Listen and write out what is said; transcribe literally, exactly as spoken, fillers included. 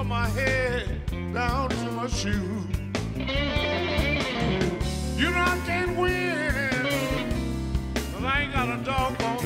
from my head down to my shoes. You know I can't win, 'cause I ain't got a doggone